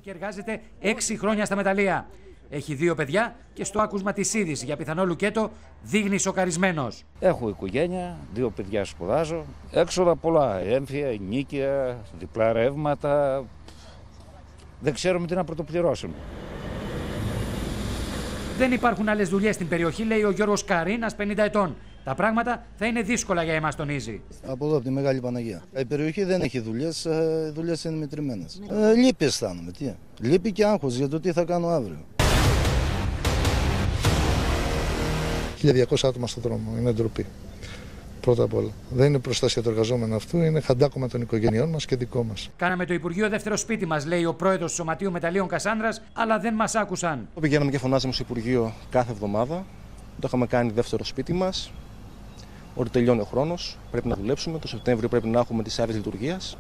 Και εργάζεται 6 χρόνια στα μεταλλεία. Έχει 2 παιδιά και στο άκουσμα της είδησης για πιθανό λουκέτο δείχνει σοκαρισμένος. Έχω οικογένεια, 2 παιδιά σπουδάζω. Έξοδα πολλά, έμφυα, ενοίκια, διπλά ρεύματα. Δεν ξέρουμε τι να πρωτοπληρώσουμε. Δεν υπάρχουν άλλες δουλειές στην περιοχή, λέει ο Γιώργος Καρίνας, 50 ετών. Τα πράγματα θα είναι δύσκολα για εμάς, τονίζει. Από εδώ, από τη Μεγάλη Παναγία. Η περιοχή δεν έχει δουλειές, οι δουλειές είναι μετρημένες. Λύπη αισθάνομαι. Λύπη και άγχος για το τι θα κάνω αύριο. 1.200 άτομα στον δρόμο. Είναι ντροπή. Πρώτα απ' όλα. Δεν είναι προστασία του εργαζόμενου αυτού, είναι χαντάκωμα των οικογενειών μας και δικό μας. Κάναμε το Υπουργείο δεύτερο σπίτι μας, λέει ο πρόεδρος του Σωματείου Μεταλλείων Κασάνδρας, αλλά δεν μας άκουσαν. Πηγαίναμε και φωνάζαμε στο Υπουργείο κάθε εβδομάδα. Το είχαμε κάνει δεύτερο σπίτι μας. Ότι τελειώνει ο χρόνος, πρέπει να δουλέψουμε. Το Σεπτέμβριο πρέπει να έχουμε τις άδειες λειτουργίας.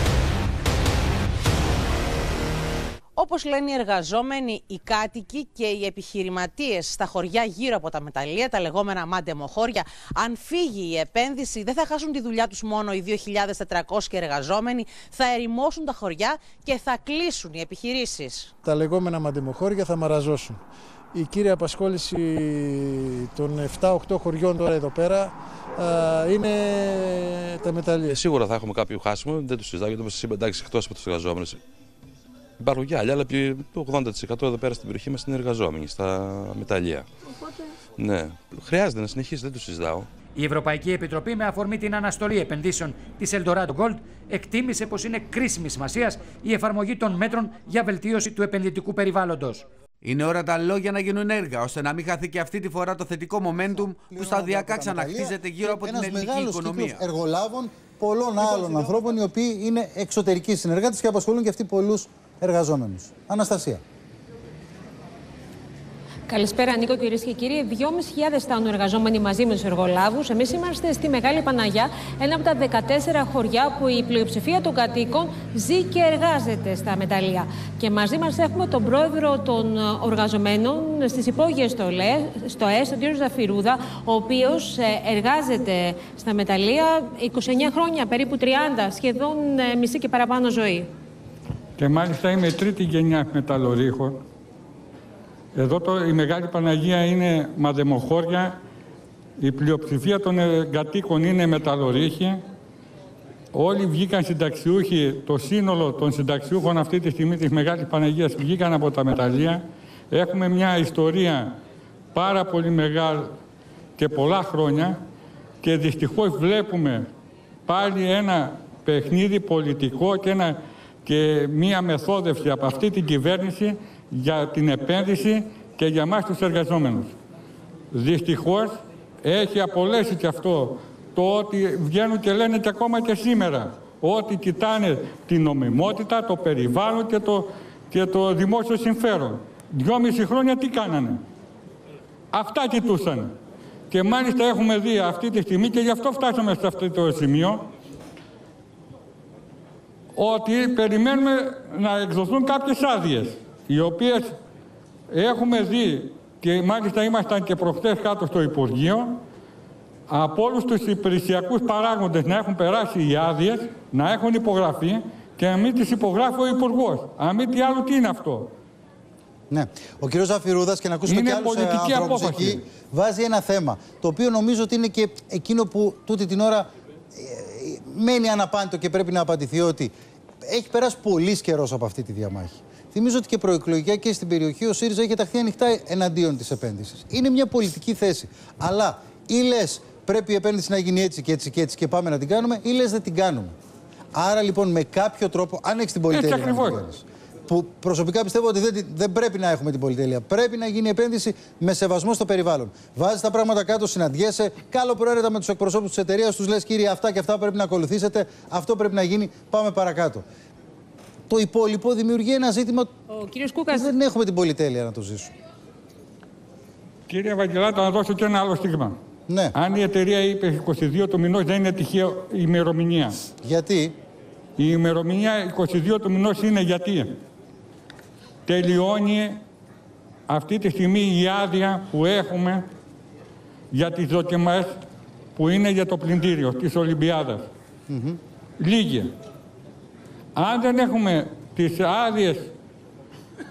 Όπως λένε οι εργαζόμενοι, οι κάτοικοι και οι επιχειρηματίες στα χωριά γύρω από τα μεταλλεία, τα λεγόμενα μαντεμοχώρια, αν φύγει η επένδυση, δεν θα χάσουν τη δουλειά τους μόνο οι 2.400 εργαζόμενοι, θα ερημώσουν τα χωριά και θα κλείσουν οι επιχειρήσεις. Τα λεγόμενα μαντεμοχώρια θα μαραζώσουν. Η κύρια απασχόληση των 7-8 χωριών τώρα εδώ πέρα είναι τα μεταλλεία. Σίγουρα θα έχουμε κάποιο χάσιμο, δεν το συζητάω, γιατί όπως σας είπα, εντάξει, εκτός από τους εργαζόμενους. Υπάρχουν και άλλοι, αλλά το 80% εδώ πέρα στην περιοχή μας είναι εργαζόμενοι στα μεταλλεία. Οπότε... Ναι, χρειάζεται να συνεχίσει, δεν το συζητάω. Η Ευρωπαϊκή Επιτροπή, με αφορμή την αναστολή επενδύσεων της Eldorado Gold, εκτίμησε πως είναι κρίσιμη σημασίας η εφαρμογή των μέτρων για βελτίωση του επενδυτικού περιβάλλοντος. Είναι ώρα τα λόγια να γίνουν έργα, ώστε να μην χαθεί και αυτή τη φορά το θετικό momentum που σταδιακά ξαναχτίζεται γύρω από την ελληνική οικονομία. Ένας εργολάβων πολλών άλλων ανθρώπων, οι οποίοι είναι εξωτερικοί συνεργάτες και απασχολούν και αυτοί πολλούς εργαζόμενους. Αναστασία. Καλησπέρα, Νίκο, κυρίες και κύριοι. 2.500 φτάνουν εργαζόμενοι μαζί με τους εργολάβους. Εμείς είμαστε στη Μεγάλη Παναγιά, ένα από τα 14 χωριά που η πλειοψηφία των κατοίκων ζει και εργάζεται στα μεταλλεία. Και μαζί μας έχουμε τον πρόεδρο των εργαζομένων στις υπόγειες στο ΕΣ, τον κύριο Ζαφυρούδα, ο οποίος εργάζεται στα μεταλλεία 29 χρόνια, περίπου 30, σχεδόν μισή και παραπάνω ζωή. Και μάλιστα είμαι τρίτη γενιά μεταλλορύχων. Εδώ η Μεγάλη Παναγία είναι μαντεμοχώρια, η πλειοψηφία των κατοίκων είναι μεταλλορύχοι. Όλοι βγήκαν συνταξιούχοι, το σύνολο των συνταξιούχων αυτή τη στιγμή της Μεγάλης Παναγίας βγήκαν από τα μεταλλεία. Έχουμε μια ιστορία πάρα πολύ μεγάλη και πολλά χρόνια και δυστυχώς βλέπουμε πάλι ένα παιχνίδι πολιτικό και μία μεθόδευση από αυτή την κυβέρνηση για την επένδυση και για εμάς τους εργαζόμενους. Δυστυχώς έχει απολέσει και αυτό το ότι βγαίνουν και λένε και ακόμα και σήμερα ότι κοιτάνε την νομιμότητα, το περιβάλλον και το δημόσιο συμφέρον. 2,5 χρόνια τι κάνανε? Αυτά κοιτούσαν. Και μάλιστα έχουμε δει αυτή τη στιγμή, και γι' αυτό φτάσαμε σε αυτό το σημείο, ότι περιμένουμε να εκδοθούν κάποιες άδειες, οι οποίες έχουμε δει και μάλιστα ήμασταν και προχτές κάτω στο Υπουργείο, από όλους τους υπηρεσιακούς παράγοντες να έχουν περάσει οι άδειες, να έχουν υπογραφεί και να μην τις υπογράφει ο Υπουργός. Αν μη τι άλλο, τι είναι αυτό? Ναι. Ο κ. Ζαφυρούδας, και να ακούσουμε και άλλους ανθρώπους εκεί, βάζει ένα θέμα, το οποίο νομίζω ότι είναι και εκείνο που τούτη την ώρα μένει αναπάντητο και πρέπει να απαντηθεί, ότι έχει περάσει πολύς καιρός από αυτή τη διαμάχη. Θυμίζω ότι και προεκλογικά και στην περιοχή ο ΣΥΡΙΖΑ είχε ταχθεί ανοιχτά εναντίον της επένδυσης. Είναι μια πολιτική θέση. Αλλά ή λες πρέπει η επένδυση να γίνει έτσι και έτσι και έτσι και πάμε να την κάνουμε, ή λες δεν την κάνουμε. Άρα λοιπόν με κάποιο τρόπο, αν έχεις την πολυτέλεια να την κάνεις, που προσωπικά πιστεύω ότι δεν πρέπει να έχουμε την πολυτέλεια, πρέπει να γίνει επένδυση με σεβασμό στο περιβάλλον. Βάζεις τα πράγματα κάτω, συναντιέσαι, καλοπροαίρετα με τους εκπροσώπους της εταιρείας, τους λες κύριε αυτά και αυτά πρέπει να ακολουθήσετε, αυτό πρέπει να γίνει, πάμε παρακάτω. Το υπόλοιπο δημιουργεί ένα ζήτημα που δεν έχουμε την πολυτέλεια να το ζήσουμε. Κύριε Βαγγελάτο, να δώσω και ένα άλλο στίγμα. Ναι. Αν η εταιρεία είπε 22 του μηνός, δεν είναι τυχαίο η ημερομηνία. Γιατί? Η ημερομηνία 22 του μηνός είναι γιατί τελειώνει αυτή τη στιγμή η άδεια που έχουμε για τις δοκιμές που είναι για το πλυντήριο της Ολυμπιάδας. Λίγη. Αν δεν έχουμε τις άδειες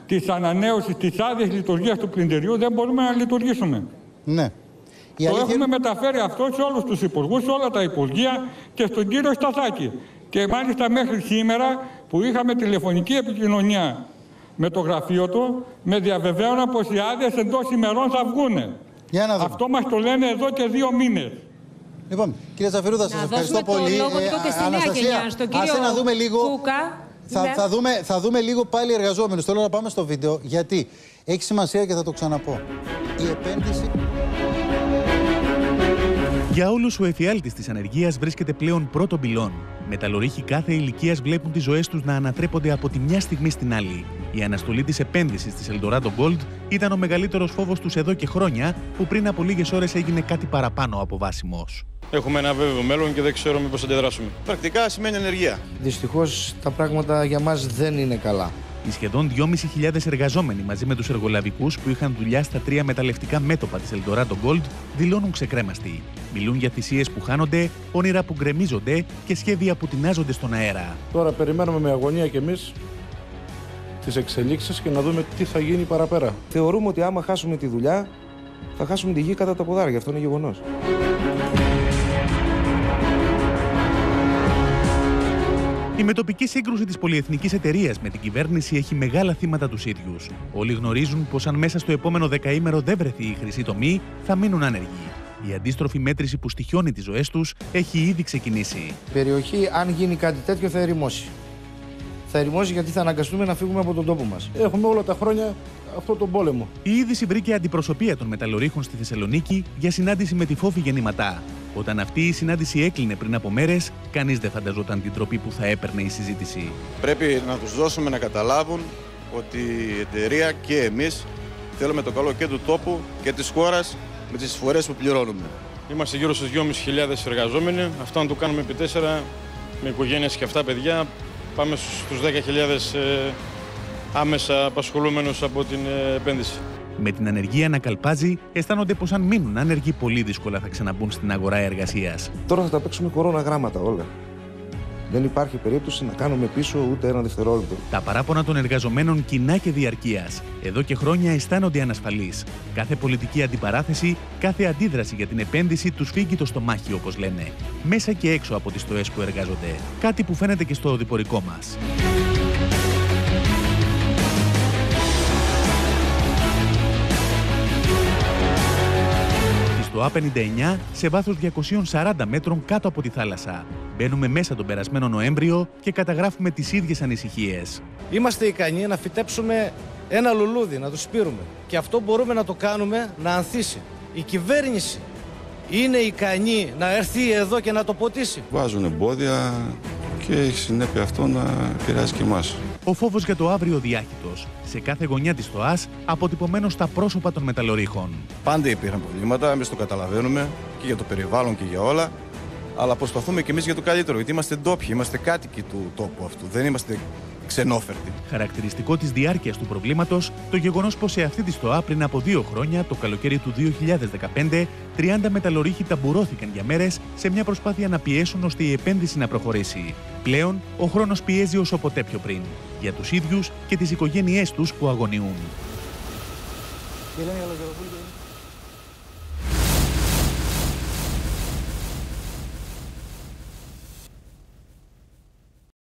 της ανανέωσης της άδειας λειτουργίας του πλυντηριού δεν μπορούμε να λειτουργήσουμε. Ναι. Το έχουμε μεταφέρει αυτό σε όλους τους υπουργούς, σε όλα τα υπουργεία και στον κύριο Σταθάκη. Και μάλιστα μέχρι σήμερα που είχαμε τηλεφωνική επικοινωνία με το γραφείο του, με διαβεβαίωνα πως οι άδειες εντός ημερών θα βγούνε. Αυτό μας το λένε εδώ και 2 μήνες. Λοιπόν, κύριε Τσαφυρούδα, σας ευχαριστώ πολύ. Αναστασία, άσε να δούμε λίγο. Κούκα. Θα δούμε λίγο πάλι εργαζόμενους. Θέλω να πάμε στο βίντεο, γιατί έχει σημασία και θα το ξαναπώ. Η επένδυση... Για όλους ο εφιάλτης της ανεργίας βρίσκεται πλέον πρώτο πυλών. Μεταλλορύχοι κάθε ηλικίας βλέπουν τις ζωές τους να ανατρέπονται από τη μια στιγμή στην άλλη. Η αναστολή της επένδυσης της Eldorado Gold ήταν ο μεγαλύτερος φόβος τους εδώ και χρόνια, που πριν από λίγες ώρες έγινε κάτι παραπάνω από βάσιμος. Έχουμε ένα βέβαιο μέλλον και δεν ξέρουμε πώς θα αντιδράσουμε. Πρακτικά σημαίνει ανεργία. Δυστυχώς τα πράγματα για μας δεν είναι καλά. Οι σχεδόν 2.500 εργαζόμενοι μαζί με τους εργολαβικούς που είχαν δουλειά στα 3 μεταλλευτικά μέτωπα της Eldorado Gold δηλώνουν ξεκρέμαστοι. Μιλούν για θυσίες που χάνονται, όνειρα που γκρεμίζονται και σχέδια που τεινάζονται στον αέρα. Τώρα περιμένουμε με αγωνία κι εμείς τις εξελίξεις και να δούμε τι θα γίνει παραπέρα. Θεωρούμε ότι άμα χάσουμε τη δουλειά, θα χάσουμε τη γη κατά τα ποδάρια. Αυτό είναι γεγονός. Η μετοπική σύγκρουση της πολυεθνικής εταιρείας με την κυβέρνηση έχει μεγάλα θύματα τους ίδιους. Όλοι γνωρίζουν πως αν μέσα στο επόμενο δεκαήμερο δεν βρεθεί η χρυσή τομή, θα μείνουν άνεργοι. Η αντίστροφη μέτρηση που στοιχιώνει τις ζωές τους έχει ήδη ξεκινήσει. Η περιοχή, αν γίνει κάτι τέτοιο, θα ερημώσει. Θα ερημώσει γιατί θα αναγκαστούμε να φύγουμε από τον τόπο μας. Έχουμε όλα τα χρόνια αυτό τον πόλεμο. Η είδηση βρήκε αντιπροσωπεία των μεταλλορύχων στη Θεσσαλονίκη για συνάντηση με τη Φόφη Γεννηματά. Όταν αυτή η συνάντηση έκλεινε πριν από μέρες, κανείς δεν φανταζόταν την τροπή που θα έπαιρνε η συζήτηση. Πρέπει να τους δώσουμε να καταλάβουν ότι η εταιρεία και εμείς θέλουμε το καλό και του τόπου και της χώρας με τις εισφορές που πληρώνουμε. Είμαστε γύρω στους 2.500 εργαζόμενοι. Αυτό αν το κάνουμε επί 4 με οικογένειες και 7 παιδιά, πάμε στους 10.000 άμεσα απασχολούμενους από την επένδυση. Με την ανεργία να καλπάζει, αισθάνονται πως αν μείνουν άνεργοι, πολύ δύσκολα θα ξαναμπούν στην αγορά εργασίας. Τώρα θα τα παίξουμε κορώνα γράμματα όλα. Δεν υπάρχει περίπτωση να κάνουμε πίσω ούτε ένα δευτερόλεπτο. Τα παράπονα των εργαζομένων κοινά και διαρκείας. Εδώ και χρόνια αισθάνονται ανασφαλείς. Κάθε πολιτική αντιπαράθεση, κάθε αντίδραση για την επένδυση τους φύγει το στομάχι, όπως λένε. Μέσα και έξω από τις στοές που εργάζονται. Κάτι που φαίνεται και στο οδηπορικό μας. Το A59 σε βάθος 240 μέτρων κάτω από τη θάλασσα. Μπαίνουμε μέσα τον περασμένο Νοέμβριο και καταγράφουμε τις ίδιες ανησυχίες. Είμαστε ικανοί να φυτέψουμε ένα λουλούδι, να το σπείρουμε. Και αυτό μπορούμε να το κάνουμε να ανθίσει. Η κυβέρνηση είναι ικανή να έρθει εδώ και να το ποτίσει. Βάζουν εμπόδια και έχει συνέπεια αυτό να επηρεάζει και εμάς. Ο φόβος για το αύριο διάχυτος. Σε κάθε γωνιά της ΣΤΟΑΣ αποτυπωμένο στα πρόσωπα των μεταλλορύχων. Πάντα υπήρχαν προβλήματα, εμείς το καταλαβαίνουμε και για το περιβάλλον και για όλα. Αλλά προσπαθούμε και εμείς για το καλύτερο, γιατί είμαστε ντόπιοι, είμαστε κάτοικοι του τόπου αυτού, δεν είμαστε ξενόφερτοι. Χαρακτηριστικό της διάρκειας του προβλήματος, το γεγονός πως σε αυτή τη ΣΤΟΑ πριν από 2 χρόνια, το καλοκαίρι του 2015, 30 μεταλλορύχοι ταμπουρώθηκαν για μέρες σε μια προσπάθεια να πιέσουν ώστε η επένδυση να προχωρήσει. Πλέον, ο χρόνος πιέζει όσο ποτέ πιο πριν. Για τους ίδιους και τις οικογένειές τους που αγωνιούν.